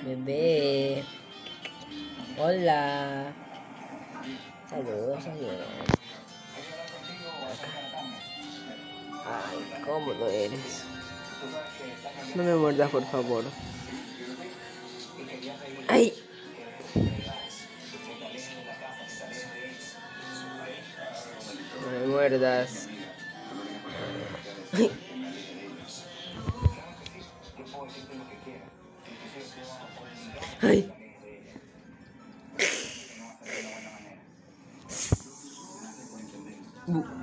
Bebé. Hola. Saludos, señor. Ay, cómodo eres. No me muerdas, por favor. ¡Ay! No me muerdas. ¡Ay! ¡Ay! Bu.